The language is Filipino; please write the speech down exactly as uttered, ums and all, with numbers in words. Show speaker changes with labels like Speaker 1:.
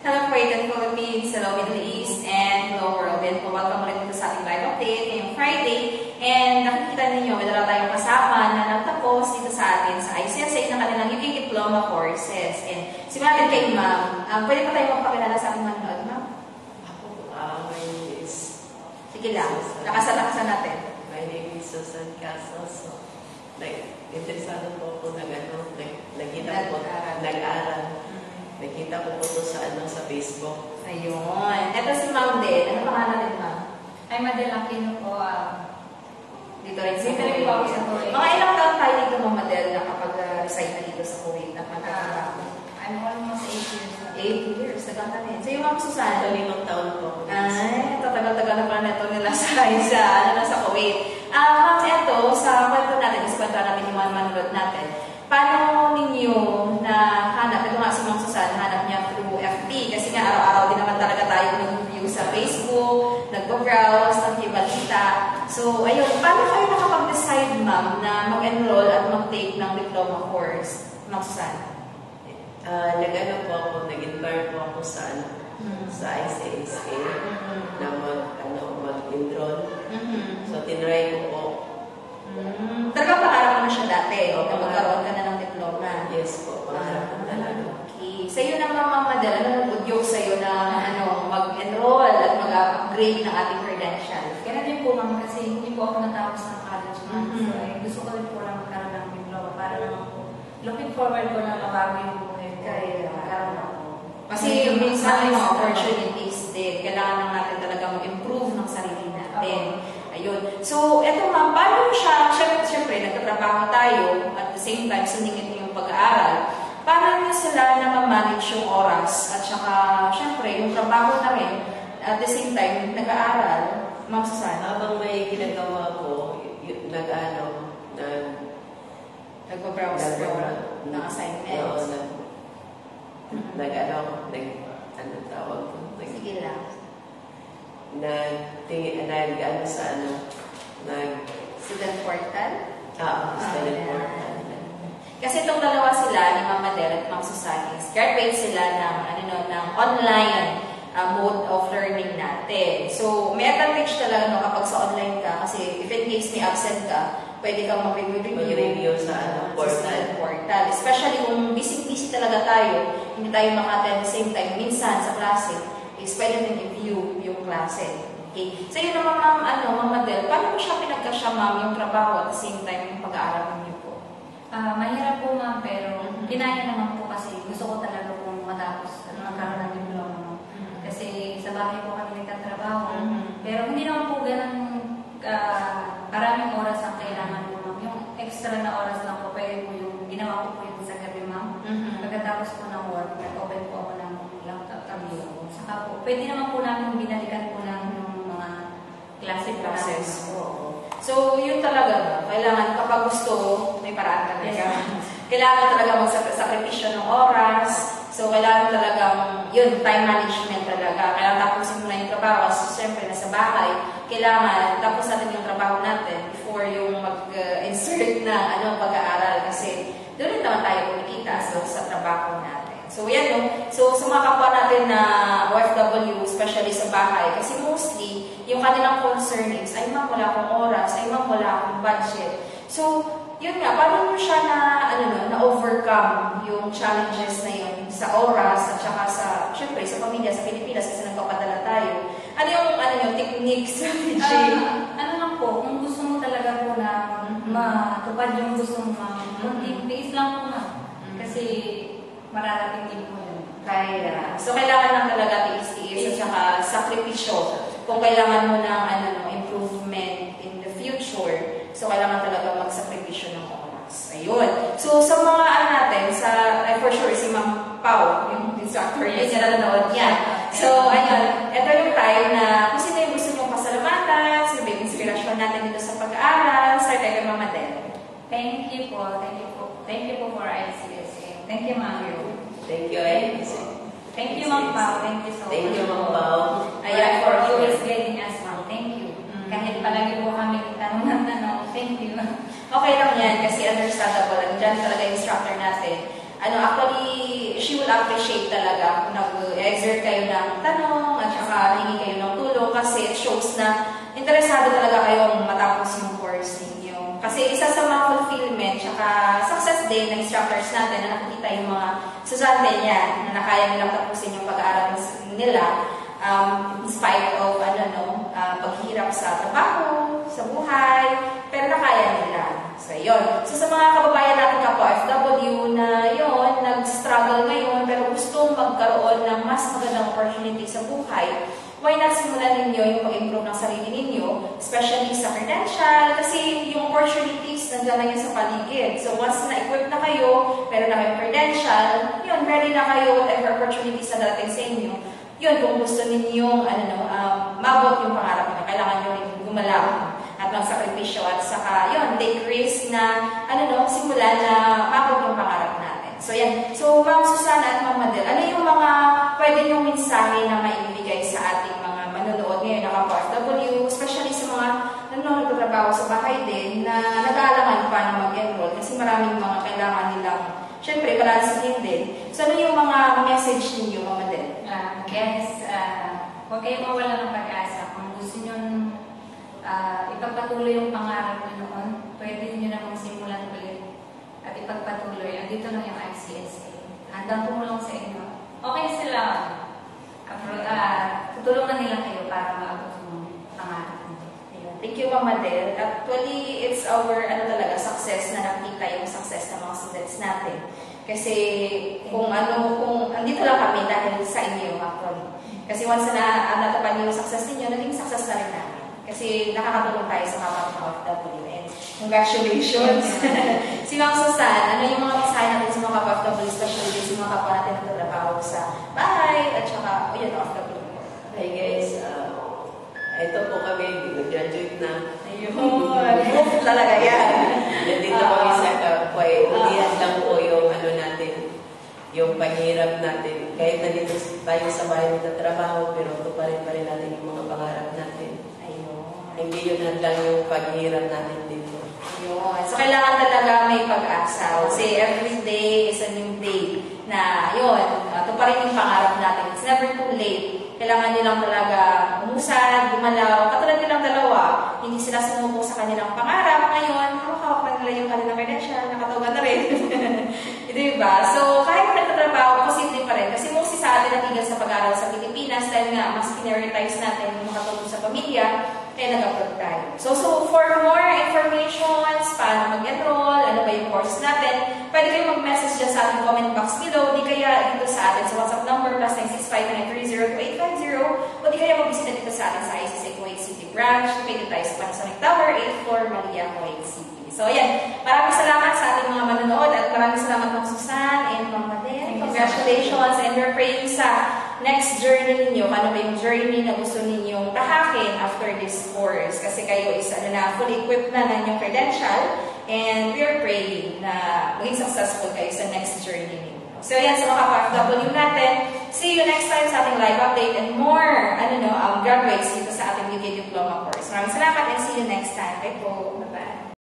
Speaker 1: Hello Creative Philippines, hello Middle East, and hello world. And po, welcome ulit dito sa ating live update ngayong Friday. And nakikita ninyo, may dala tayong kasama na nagtapos dito sa atin sa I C S A ng kanilang U K Diploma courses. And simulan kay ma'am. Um, pwede pa tayo magpakilala sa ating manood, ma'am?
Speaker 2: Ako, uh, my name is...
Speaker 1: Sige lang, nakasan-nakasan natin.
Speaker 2: My name is Susan Casas. So, like, interesado po ako nag ano, nagkita po, nag-aral. Nakita ko po ito sa, ano, sa Facebook.
Speaker 1: Ayun. Ito si ma'am din. Ano pangalan din, ma'am?
Speaker 3: Ay, Madel Aquino po. Uh,
Speaker 1: dito rin sa
Speaker 3: dito rin po ako sa Kuwait.
Speaker 1: Mga ilang taon tayo dito, ma'am Madel, na kapag-reside na dito sa Kuwait na pagkakatrabaho?
Speaker 3: Uh, I'm almost eight years.
Speaker 1: Eight years. Tagal na rin. So, yung ma'am Susan?
Speaker 2: Ito limang taon po.
Speaker 1: Ay, tatagal-tagal na pala na ito nila sa, sa, ano, na sa Kuwait. Ah, uh, ma'am, ito, sa kwento natin, sa kwento natin yung mga manroad natin, paano ninyo na hanap? Ito nga si Ma'am Susan, hanap niya through F B. Kasi nga araw-araw din naman talaga tayo nag-review sa Facebook, nag-browse, nag-ibalita. So, ayun, paano kayo nakapag-decide, ma'am, na mag-enroll at mag-take ng diploma course? Ma'am Susan?
Speaker 2: Uh, Nag-ano po ako, nag-inquire po ako sa, ano,
Speaker 1: mm-hmm.
Speaker 2: sa I C S A
Speaker 1: mm-hmm.
Speaker 2: na mag, ano, mag-enroll.
Speaker 1: Mm-hmm.
Speaker 2: So, tinry ko po.
Speaker 1: Mm-hmm. Talagang pangarap mo na siya dati, o na magkaroon ka na ng diploma?
Speaker 2: Yes po, pangarap ko talaga.
Speaker 1: Okay. Sa'yo naman, Ma'am Madel, ano nag-udyok sa'yo na ano, mag-enroll at mag-upgrade ng ating credentials?
Speaker 3: Kaya din po, ma'am, kasi hindi po ako natapos ng college, ma'am.
Speaker 1: Mm-hmm.
Speaker 3: So, ay, gusto ko rin po lang magkaroon ng diploma para naman po. Looking forward ko na mabago yung buhay ko.
Speaker 1: Kaya,
Speaker 3: magkaroon ako.
Speaker 1: Kasi yung minsan may mga opportunities din. Kailangan lang natin talaga mag-improve ng sarili natin. Okay. Ayun. So, eto ma'am, paano siya, syempre, syempre, nagtatrabaho tayo, at the same time, siningit niyo yung pag-aaral. Paano niyo sila na ma-manage yung oras, at saka, syempre, yung trabaho na rin, at the same time, nag-aaral? Ma'am Susan?
Speaker 2: Habang may ginagawa ko, nag-ano, nag...
Speaker 1: Nagpa-browse po ng assignments.
Speaker 2: Oo, nag-ano, nag... Ano tawag ko?
Speaker 1: Sige lang.
Speaker 2: Nag-tingin, nag-ano sa ano, nag...
Speaker 1: Student portal?
Speaker 2: Ah, student
Speaker 1: ah,
Speaker 2: portal.
Speaker 1: Kasi itong dalawa sila, ni Ma'am Madel at Ma'am Susan, graduate sila ng, ano no, ng online uh, mode of learning natin. So, may advantage talaga no, kapag sa online ka, kasi if in case may absent ka, pwede kang mag-review
Speaker 2: mag-review sa ano, portal.
Speaker 1: portal. Especially kung busy-busy talaga tayo, hindi tayo maka-attend at the same time, minsan sa klase, is pwede din i-view yung klase. Okay. So, yun naman, ma'am, ano, Ma'am Madel, paano mo siya pinagkasya, ma'am, yung trabaho at the same time yung pag-aaral niyo po?
Speaker 3: Uh, mahirap po, ma'am, pero mm-hmm. kinaya naman po kasi gusto ko talaga pong matapos at magkaroon ng diploma. Mm-hmm. Kasi sa bahay po kami nagtatrabaho. Mm-hmm. Pero hindi naman po ganun uh, maraming oras ang kailangan po, ma'am. Yung extra na oras lang po, pwede po yung ginawa ko po yung sa gabi, ma'am. Mm-hmm. Pagkatapos po ng work, nag-open po ako ng laptop tablet ko. Saka po, pwede naman po namin binalikan po ng mga klase
Speaker 1: classes. So, yun talaga, kailangan kapag gusto, may paraan talaga. Yes. Kailangan talaga magsakripisyo ng oras. So, kailangan talagang, yun, time management talaga. Kailangan tapusin mo na yung trabaho. So, siyempre, nasa bahay, kailangan tapos natin yung trabaho natin before yung mag-insert na ano, pag-aaral. Kasi, doon rin naman tayo kumikita so, sa trabaho natin. So, yan no. So, sa mga kapwa natin na O F W, especially sa bahay, kasi mostly, yung kanilang concern is, ay ma'am, wala akong oras, ay ma'am, wala akong budget. So, yun nga, paano nyo siya na, ano no, na-overcome yung challenges na yun sa oras at saka sa, syempre, sa pamilya, sa Pilipinas, kasi nagpapadala tayo. Ano yung, ano yung technique, strategy?
Speaker 3: Uh, ano lang po, kung gusto mo talaga po na
Speaker 1: mm-hmm.
Speaker 3: matupad yung gusto mo, mm-hmm. tiis lang po na. Mm-hmm. Kasi, mararating din po yun.
Speaker 1: Kaya. So, kailangan lang talaga tiis-tiis at saka sakripisyo. Kung kailangan mo ng ano, no, improvement in the future, so kailangan talaga magsakripisyo ng oras. Ayun. So, sa mga ano natin, sa, uh, for sure, si Ma'am Pao, yung instructor niya, siya nanonood yan. So, ayun, ito yung time na kung sino yung gusto nyo pasalamatan, sino yung inspirasyon natin dito sa pag-aaral, start tayo kay Ma'am Madel.
Speaker 3: Thank you po. Thank you po. Thank you po for I C S A. Thank you, Ma'am.
Speaker 2: Thank you, I C S A.
Speaker 3: Thank you, Ma'am Pao. Thank you so much.
Speaker 2: Thank you, Ma'am Pao.
Speaker 3: Ayan, for always guiding us, Ma'am. Thank you. Mm-hmm. Kahit palagi po kami tanong ng tanong. Thank you.
Speaker 1: Okay lang yan kasi understandable. Diyan talaga yung instructor natin. Ano, actually, she will appreciate talaga kung nag-exert kayo ng tanong at saka nahingi kayo ng tulong kasi it shows na interesado talaga kayong matapos yung course ninyo. Kasi isa sa mga fulfillment saka success din ng instructors natin na nakikita yung mga estudyante niya na nakaya nilang tapusin yung pag-aaral nila um, in spite of ano, no, uh, paghihirap sa trabaho, sa buhay, pero nakaya nila. So, yun. So, sa mga kababayan natin kapwa F W na yun, nag-struggle ngayon, pero gustong magkaroon ng mas magandang opportunity sa buhay, why not simulan ninyo yung pag-improve ng sarili ninyo, especially sa credential, kasi yung opportunities nandiyan na yun sa paligid. So, once na-equip na kayo, pero na kayong credential, yun, ready na kayo, whatever opportunities na darating sa inyo, yun, kung gusto ninyong, ano, no, um, mabot yung pangarap nyo, kailangan nyo rin gumalaw at magsakripisyo at saka, yun, take risk na, ano, no, simulan na mabot yung pangarap natin. So, yan. So, Ma'am Susana at Ma'am Madel, ano yung mga pwede nyong mensahe na maibigay sa ating mga manonood ngayon na kapwa F W, especially sa mga nanonood nagtatrabaho sa bahay din na nag-aalangan pa na mag-enroll kasi maraming mga kailangan nilang, syempre, balansin din. So, ano yung mga message ninyo, Ma'am Madel?
Speaker 3: Uh, yes, uh, huwag kayong mawala ng pag-asa. Kung gusto nyo uh, ipagpatuloy yung pangarap nyo noon, pwede nyo namang simulan ulit at ipagpatuloy. Andito lang yung I C S A. Handang tumulong sa inyo. Okay sila. Uh, tutulungan nila kayo para maabot yung pangarap nyo.
Speaker 1: Thank you, Ma'am Madel. Actually, it's our ano talaga, success na nakita yung success ng mga students natin. Kasi kung ano, kung andito lang kami dahil sa inyo, actually. Kasi once na uh, natapad yung success ninyo, naging success na rin namin. Kasi nakakatulong tayo sa mga F W. And congratulations! Si Ma'am Susan, ano yung mga mensahe natin sa mga F W, especially sa mga kapwa natin na nagtatrabaho sa bahay, at saka, o yun, F W.
Speaker 2: Hi guys, uh, ito po kami, graduate na.
Speaker 1: Ayun, move talaga yan.
Speaker 2: Nandito uh, kami sa Kapway. Ulihan uh, lang po yung ano natin, yung paghirap natin. Kahit nandito tayo sa bahay nagtatrabaho, pero tuparin pa rin natin yung mga pangarap natin.
Speaker 1: Ayun.
Speaker 2: Hindi yun lang yung paghirap natin dito.
Speaker 1: Ayun. So, kailangan talaga may pag-asa. Kasi every day is a new day na yun, uh, tuparin yung pangarap natin. It's never too late. Kailangan nilang talaga umusad, gumalaw. Katulad nilang dalawa, hindi sila sumuko sa kanilang pangarap. Ngayon, hawak na nila yung kanilang credential, nakatawagan na rin. Diba? So, kahit nagtatrabaho, posible pa rin. Kasi mostly sa atin natigal sa pag-aaral sa Pilipinas, dahil nga mas prioritize natin yung makatulong sa pamilya, kaya nag-upload tayo. So, so, for more information, paano mag-enroll, ano ba yung course natin, pwede kayo mag-message dyan sa ating comment box below, di kaya dito sa atin sa WhatsApp number plus nine six five nine three zero two eight five zero, o di kaya mag-visita dito sa atin sa I C C Kuwait City Branch, located tayo sa Panasonic Tower, eighth floor, Malia, Kuwait City. So, ayan. Maraming salamat sa ating mga manonood at maraming salamat Ma'am Susan and Ma'am Madel. Congratulations, and we're praying sa next journey ninyo. Ano ba yung journey na gusto ninyong tahakin after this course? Kasi kayo is ano na, fully equipped na ng inyong credential, and we are praying na maging successful kayo sa next journey ninyo. So, yan sa mga F W natin. See you next time sa ating live update and more ano no, um, graduates dito sa ating U K Diploma course. Maraming salamat and see you next time. Bye po. Bye-bye.